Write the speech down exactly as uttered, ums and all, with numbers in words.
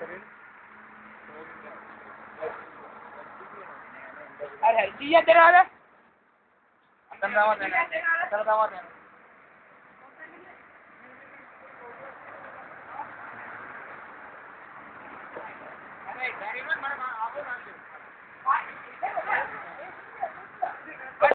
अरे जी तेरे वाला अतन दावा देना अतन दावा देना अरे गाड़ी में मर आपको ना